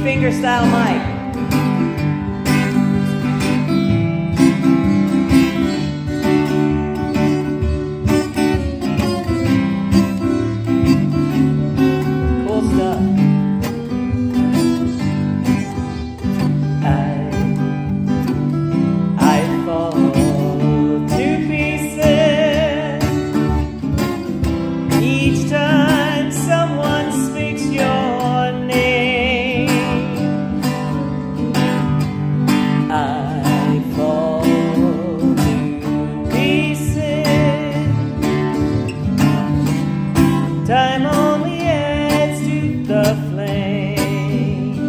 fingerstyle mic. Cool stuff. I fall to pieces each time someone speaks your name. I fall to pieces. Time only adds to the flame.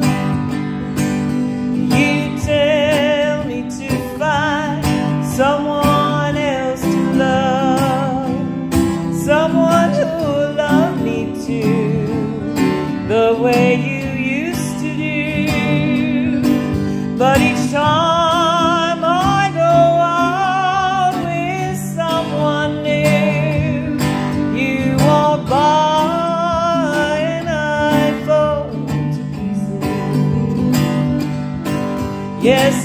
You tell me to find someone else to love, someone who will love me too, the way you used to do. But each time I go out with someone new, you walk by and I fall to pieces. Yes,